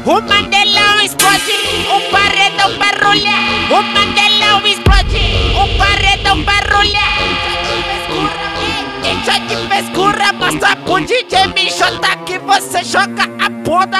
O Mandelão explode, o paredão barulha. O Mandelão explode, o paredão barulha. Deixa de frescura, mostra pro DJ Mijota que você joga a bunda.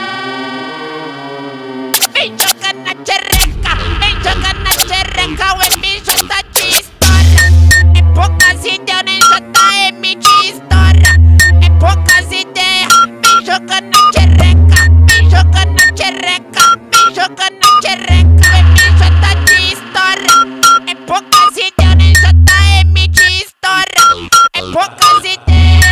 Vem jogar na xereca, vem jogar na xereca. O Mijota de história. É poucas ideias, nem JM de história. É poucas ideias, vem jogar na xereca. Vem jogar na xereca, vem jogar na xereca. O Mijota de história. É poucas ideias, nem JM de história. É poucas ideias.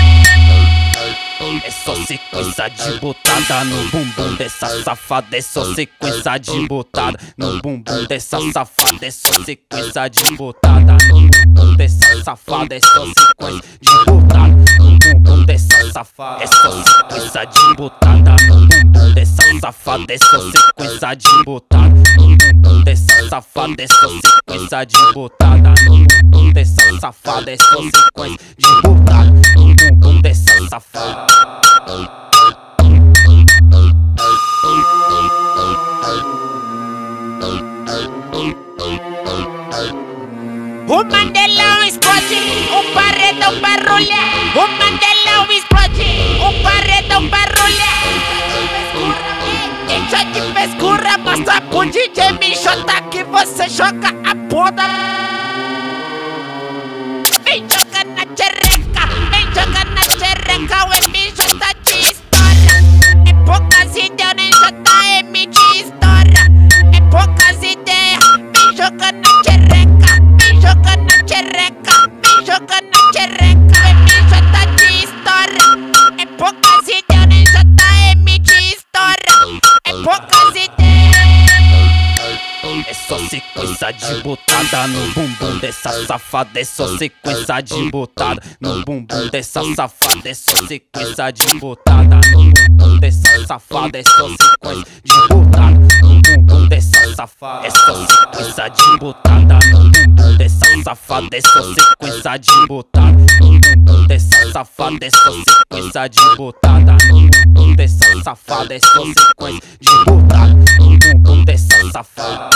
É só sequência de botada no bumbum dessa safada. É só sequência de botada no bumbum dessa safada. É só sequência de botada no bumbum dessa safada. É só sequência de botada no bumbum dessa safada. É só sequência de botada no bumbum dessa safada. É só sequência de botada no bumbum dessa safada. É só sequência de botada no bumbum dessa safada. É só sequência de botada no bumbum dessa safada. O Mandelão explode, o paredão barulha. O Mandelão explode, o paredão barulha. Deixa de frescura, mostra pro DJ Mijota que você joga a bunda. Vem jogar na xereca, vem jogar na xereca. O Mijota de história. É poucas ideias, nem JM de história. É poucas ideias, vem jogar na xereca. Vem jogar na xereca, vem jogar na xereca. O Mijota de história. É poucas ideias, nem JM de história. É poucas ideias. É só sequência de botada no bumbum dessa safada. É só sequência de botada no bumbum dessa safada. É só sequência de botada no bumbum dessa safada. É só sequência de botada no bumbum dessa safada. É só sequência de botada no bumbum dessa safada. É só sequência de botada no bumbum dessa safada. É só sequência de botada no bumbum dessa safada. É só sequência de botada no bumbum dessa safada.